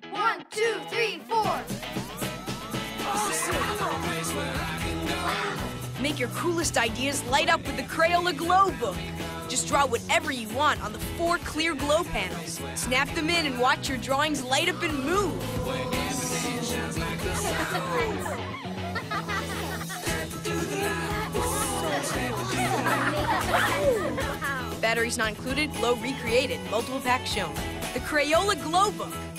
1, 2, 3, 4. Make your coolest ideas light up with the Crayola Glow Book. Just draw whatever you want on the 4 clear glow panels. Snap them in and watch your drawings light up and move. Batteries not included, glow recreated, multiple packs shown. The Crayola Glow Book.